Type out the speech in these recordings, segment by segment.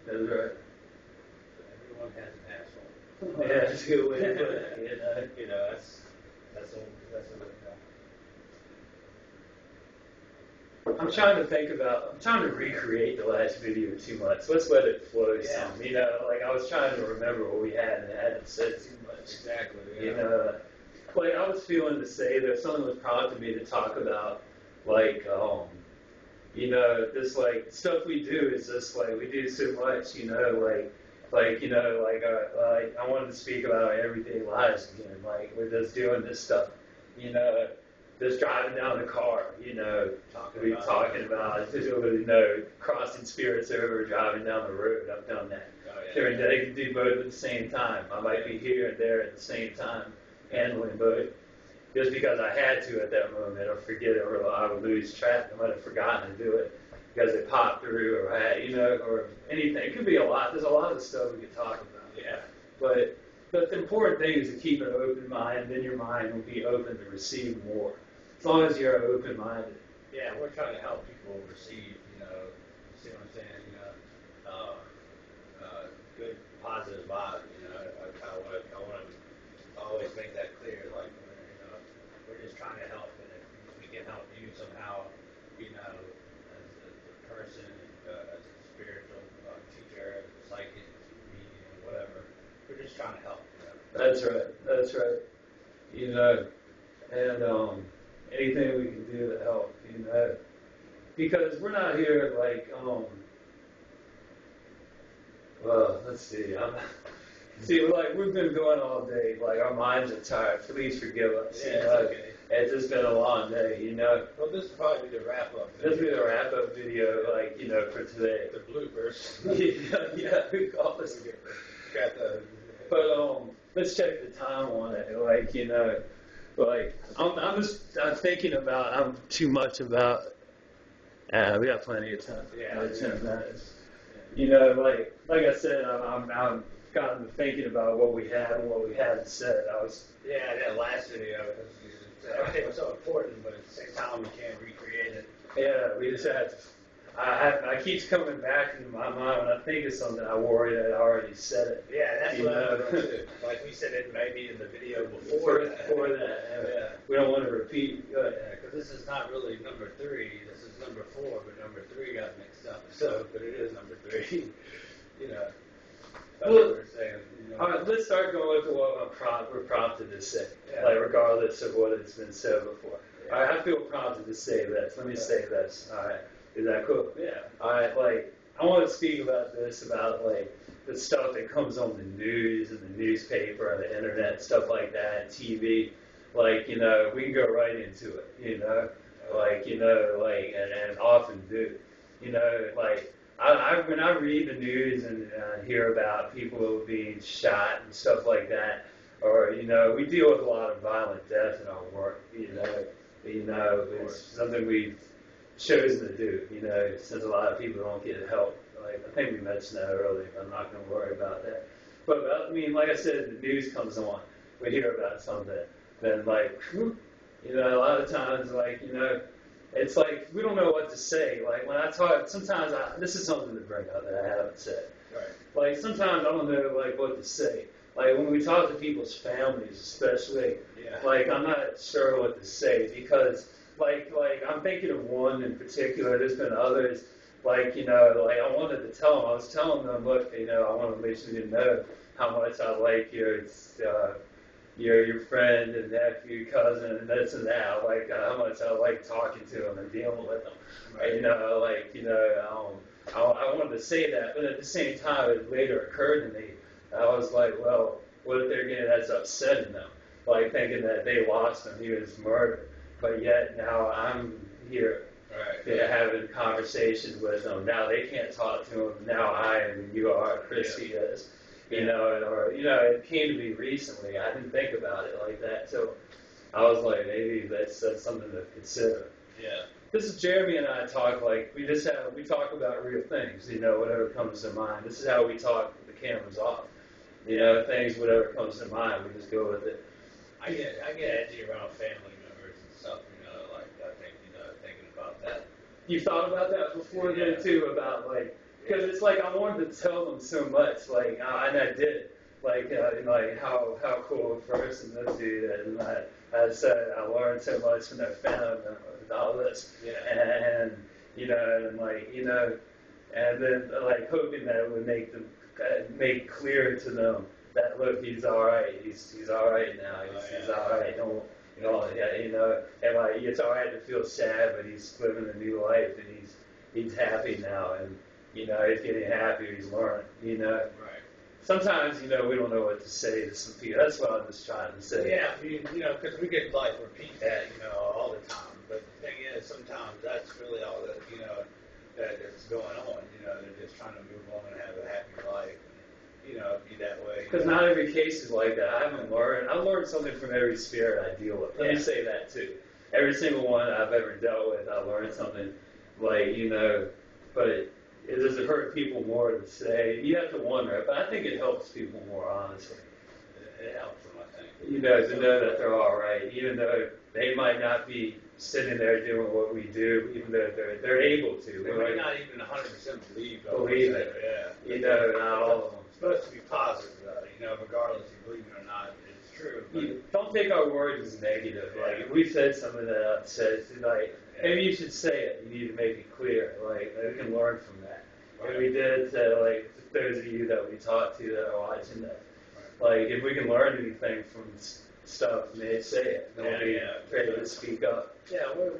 That's right. Everyone has an asshole. Yeah, that's a good way to put it. You know, that's a I'm trying to recreate the last video too much. Let's let it flow some. You know, like I was trying to remember what we had and I hadn't said too much. Exactly. Yeah. You know, like I was feeling to say that someone was prompting me to talk about, like, you know, this like stuff we do is just like we do so much. You know, like you know, like I wanted to speak about our everyday lives again. Like we're just doing this stuff. You know. Just driving down the car, you know, talking about you know, crossing spirits over, driving down the road. I've done that. They can do both at the same time. I might be here and there at the same time, handling both. Just because I had to at that moment, or forget it, or I would lose track. I might have forgotten to do it because it popped through, or I had, you know, or anything. It could be a lot. There's a lot of stuff we could talk about. Yeah. But the important thing is to keep an open mind. Then your mind will be open to receive more. As long as you're open-minded. Yeah, we're trying to help people receive, you know, see what I'm saying, you know, good, positive vibes, you know. I want to always make that clear, like, you know, we're just trying to help, and if we can help you somehow, you know, as a person, as a spiritual teacher, as a psychic, medium, whatever, we're just trying to help, you know. That's right. You know, and, anything we can do to help, you know, because we're not here like, well, let's see, like we've been going all day, like our minds are tired. Please forgive us. Yeah, you know? it's okay. It's just been a long day, you know. Well, this will probably be the wrap-up video. This will be the wrap-up video, like, you know, for today. The bloopers. yeah, we call this. But let's check the time on it, like, you know. Like I'm thinking about. I'm too much about. We got plenty of time. Yeah, like 10 minutes. You know, like I said, I'm gotten thinking about what we had and what we hadn't said. That last video everything was so important, but at the same time we can't recreate it. Yeah, we just had to. I keeps coming back into my mind when I think of something. I worry that I already said it. Yeah, that's what I'm going to do. Like we said, it may be in the video before that. Yeah. We don't want to repeat. Yeah, because this is not really number 3. This is number 4, but number 3 got mixed up. So, but it is number 3. You know. That's what we're saying. You know. All right, let's start going with what we're prompted to say. Like regardless of what has been said before. Yeah. All right, I feel prompted to say this. Let me say this. All right. Is that cool? Yeah. All right, like, I want to speak about this, about, like, the stuff that comes on the news and the newspaper and the internet, stuff like that, and TV. Like, you know, we can go right into it, you know? Like, you know, like, and often do. You know, like, when I read the news and hear about people being shot and stuff like that, or, you know, we deal with a lot of violent death in our work, you know, it's something we've chosen to do, you know, since a lot of people don't get help. Like, I think we mentioned that earlier, but I'm not going to worry about that. But, I mean, like I said, the news comes on, we hear about something, then, like, you know, a lot of times, like, you know, it's like, we don't know what to say. Like, when I talk, sometimes, this is something to bring up that I haven't said. Right. Like, sometimes I don't know, like, what to say. Like, when we talk to people's families, especially, like, I'm not sure what to say because, like, I'm thinking of one in particular. There's been others, like, you know, like, I wanted to tell them. I was telling them, look, you know, I want to let you know how much I like your friend and nephew, cousin, and this and that. Like, how much I like talking to them and dealing with them. Right. You know, like, you know, I wanted to say that, but at the same time, it later occurred to me. I was like, well, what if they're getting that's upsetting them? Like, thinking that they lost him, he was murdered. But yet now I'm here having conversations with them. Now they can't talk to him. Now I am, you are, Christy is. You know, or, you know, it came to me recently. I didn't think about it like that. So I was like, maybe that's something to consider. Yeah. This is Jeremy and I talk like, we talk about real things, you know, whatever comes to mind. This is how we talk with the cameras off. You know, things, whatever comes to mind, we just go with it. I get edgy around family members and stuff, you know, like I think, you know, thinking about that. You thought about that before then too, about like, because it's like I wanted to tell them so much, like, and I did, like how cool a person this dude is, and I said I learned so much when I found them with all this, and and then like hoping that it would make clear to them that look, he's all right, he's all right now, he's all right, don't. And like it's all right to feel sad, but he's living a new life, and he's happy now, and he's getting happier, he's learning, Right. Sometimes, we don't know what to say to some people. That's what I'm just trying to say. Yeah, I mean, because we get like repeat that, all the time. But the thing is, sometimes that's really all that, that's going on. They're just trying to move on and have a happy life. Be that way. Because not every case is like that. I've learned something from every spirit I deal with. Let me say that too. Every single one I've ever dealt with, I learned something. Like, but it doesn't hurt people more to say. You have to wonder, but I think it helps people more, honestly. It helps them, I think. To know that they're all right, even though they might not be sitting there doing what we do, even though they're able to. They might not even 100% believe it. Yeah. Not all of them. It's supposed to be positive, regardless if you believe it or not. It's true. Don't take our words as negative. Like, if we said something that upsets you, like, maybe you should say it. You need to make it clear. Like, we can learn from that. Right. And we did to, like, those of you that we talked to that are watching that. Right. Like, if we can learn anything from stuff, say it. Don't be afraid to speak up. Yeah,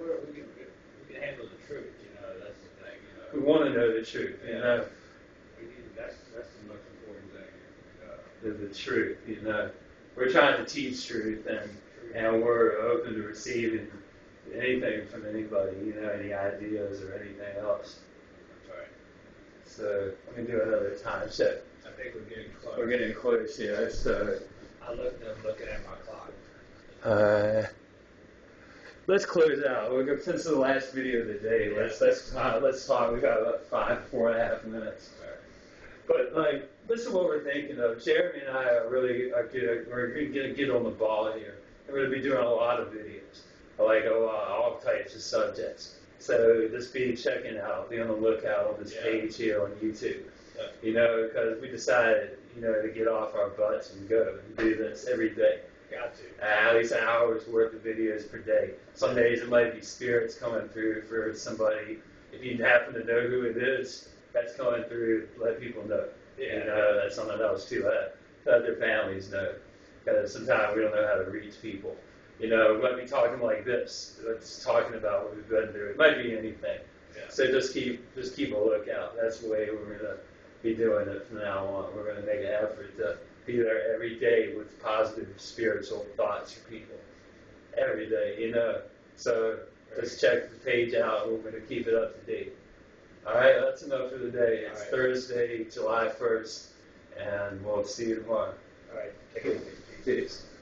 we can handle the truth, that's the thing, We want to know the truth, That's the most important thing. The truth, We're trying to teach truth, and we're open to receiving anything from anybody, any ideas or anything else. That's right. So let me do another time check. I think we're getting close. We're getting close, yeah. So I'm looking at my clock. Let's close out. Since it's the last video of the day, let's talk. We got about 4.5 minutes. But like, this is what we're thinking of. Jeremy and I we're going to get on the ball here. We're going to be doing a lot of videos, like all types of subjects. So just be checking out, be on the lookout on this page here on YouTube. Because we decided, to get off our butts and go and do this every day. Got to. At least an hour's worth of videos per day. Some days it might be spirits coming through for somebody. If you happen to know who it is, that's coming through, let people know. That's something else too. Let their families know. Because sometimes we don't know how to reach people. We might be talking like this. It's talking about what we've been through. It might be anything. Yeah. So just keep a lookout. That's the way we're going to be doing it from now on. We're going to make an effort to be there every day with positive spiritual thoughts for people. Every day, So just check the page out. We're going to keep it up to date. All right, that's enough for the day. It's Thursday, July 1st, and we'll see you tomorrow. All right, take it easy. Peace.